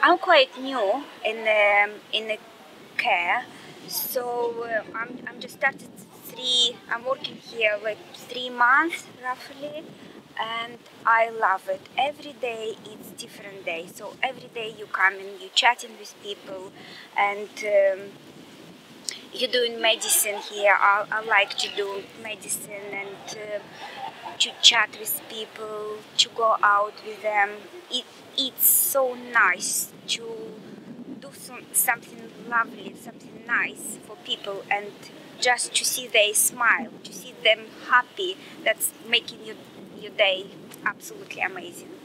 I'm quite new in the care, so I'm just started I'm working here like 3 months roughly, and I love it. Every day it's different day. So every day you come and you chatting with people, and you're doing medicine here. I like to do medicine and to chat with people, to go out with them. It's so nice to do something lovely, something nice for people, and just to see they smile, to see them happy. That's making your day absolutely amazing.